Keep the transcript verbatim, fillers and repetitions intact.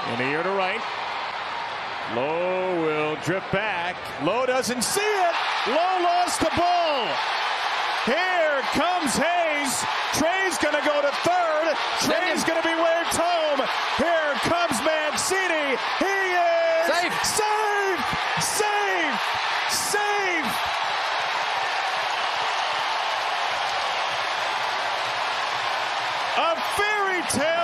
In the air to right. Lowe will drip back. Lowe doesn't see it. Lowe lost the ball. Here comes Hayes. Trey's going to go to third. Trey's going to be waved home. Here comes Mancini. He is safe. Safe. Safe. Safe. A fairy tale.